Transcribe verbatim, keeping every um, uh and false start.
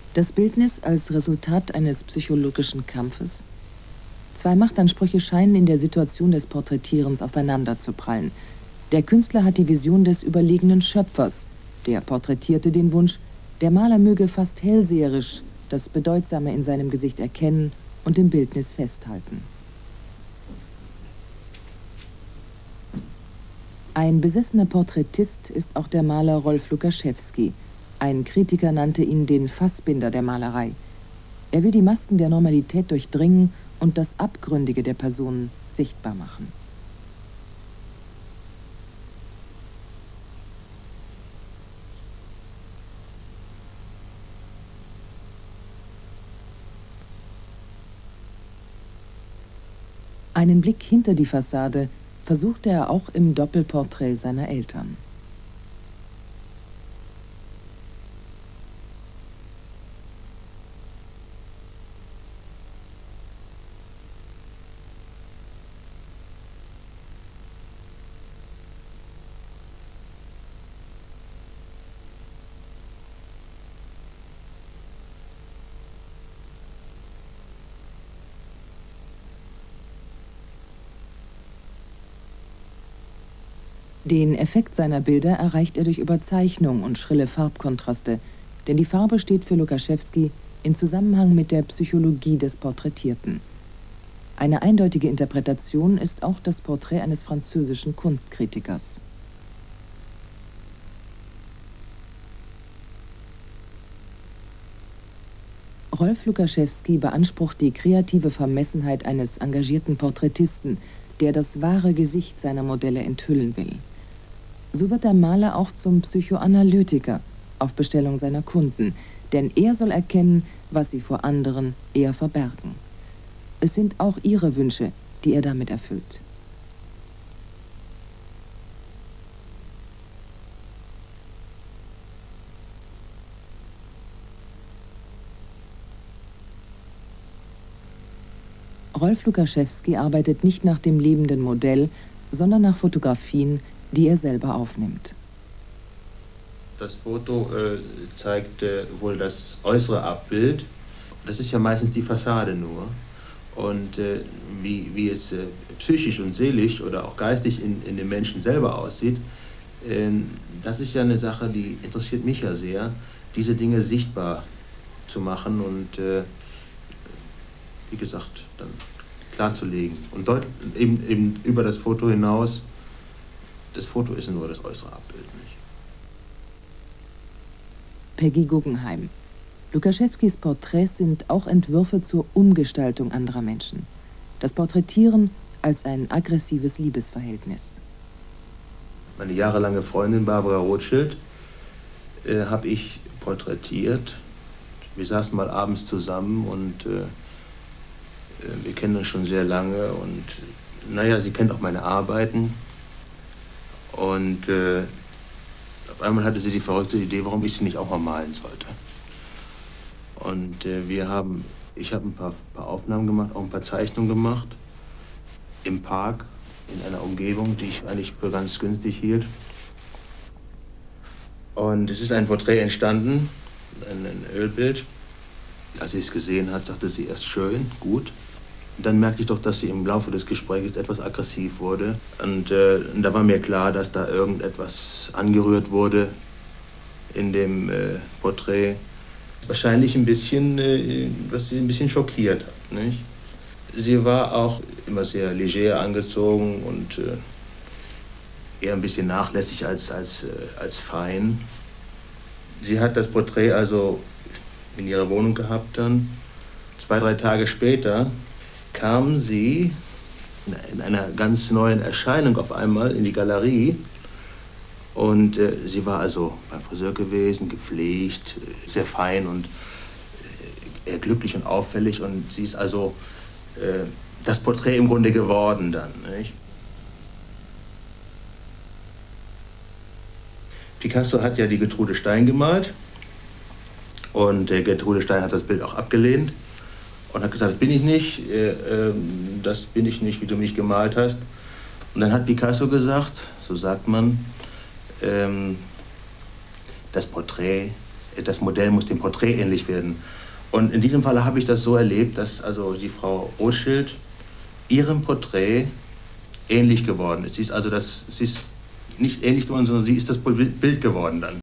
Das Bildnis als Resultat eines psychologischen Kampfes? Zwei Machtansprüche scheinen in der Situation des Porträtierens aufeinander zu prallen. Der Künstler hat die Vision des überlegenen Schöpfers, der Porträtierte den Wunsch, der Maler möge fast hellseherisch das Bedeutsame in seinem Gesicht erkennen und im Bildnis festhalten. Ein besessener Porträtist ist auch der Maler Rolf Lukaschewski. Ein Kritiker nannte ihn den Fassbinder der Malerei. Er will die Masken der Normalität durchdringen und das Abgründige der Personen sichtbar machen. Einen Blick hinter die Fassade versuchte er auch im Doppelporträt seiner Eltern. Den Effekt seiner Bilder erreicht er durch Überzeichnung und schrille Farbkontraste, denn die Farbe steht für Lukaschewski in Zusammenhang mit der Psychologie des Porträtierten. Eine eindeutige Interpretation ist auch das Porträt eines französischen Kunstkritikers. Rolf Lukaschewski beansprucht die kreative Vermessenheit eines engagierten Porträtisten, der das wahre Gesicht seiner Modelle enthüllen will. So wird der Maler auch zum Psychoanalytiker auf Bestellung seiner Kunden, denn er soll erkennen, was sie vor anderen eher verbergen. Es sind auch ihre Wünsche, die er damit erfüllt. Rolf Lukaschewski arbeitet nicht nach dem lebenden Modell, sondern nach Fotografien, die er selber aufnimmt. Das Foto äh, zeigt äh, wohl das äußere Abbild. Das ist ja meistens die Fassade nur. Und äh, wie, wie es äh, psychisch und seelisch oder auch geistig in, in dem Menschen selber aussieht, äh, das ist ja eine Sache, die interessiert mich ja sehr, diese Dinge sichtbar zu machen und äh, wie gesagt, dann klarzulegen. Und dort eben, eben über das Foto hinaus, das Foto ist nur das äußere Abbild, nicht? Peggy Guggenheim. Lukaschewskis Porträts sind auch Entwürfe zur Umgestaltung anderer Menschen. Das Porträtieren als ein aggressives Liebesverhältnis. Meine jahrelange Freundin Barbara Rothschild äh, habe ich porträtiert. Wir saßen mal abends zusammen und äh, wir kennen uns schon sehr lange und naja, sie kennt auch meine Arbeiten. Und äh, auf einmal hatte sie die verrückte Idee, warum ich sie nicht auch mal malen sollte. Und äh, wir haben, ich habe ein paar, paar Aufnahmen gemacht, auch ein paar Zeichnungen gemacht. Im Park, in einer Umgebung, die ich eigentlich für ganz günstig hielt. Und es ist ein Porträt entstanden, ein, ein Ölbild. Als sie es gesehen hat, sagte sie erst schön, gut. Und dann merkte ich doch, dass sie im Laufe des Gesprächs etwas aggressiv wurde. Und, äh, und da war mir klar, dass da irgendetwas angerührt wurde in dem äh, Porträt. Wahrscheinlich ein bisschen, äh, was sie ein bisschen schockiert hat, nicht? Sie war auch immer sehr leger angezogen und äh, eher ein bisschen nachlässig als, als, äh, als fein. Sie hat das Porträt also in ihrer Wohnung gehabt dann. Zwei, drei Tage später kam sie in einer ganz neuen Erscheinung auf einmal in die Galerie. Und äh, sie war also beim Friseur gewesen, gepflegt, sehr fein und äh, eher glücklich und auffällig. Und sie ist also äh, das Porträt im Grunde geworden dann, nicht? Picasso hat ja die Gertrude Stein gemalt. Und äh, Gertrude Stein hat das Bild auch abgelehnt. Und hat gesagt, das bin ich nicht, äh, äh, das bin ich nicht, wie du mich gemalt hast. Und dann hat Picasso gesagt, so sagt man, ähm, das Porträt das Modell muss dem Porträt ähnlich werden. Und in diesem Fall habe ich das so erlebt, dass also die Frau Rothschild ihrem Porträt ähnlich geworden ist. Sie ist also das, sie ist nicht ähnlich geworden, sondern sie ist das Bild geworden dann.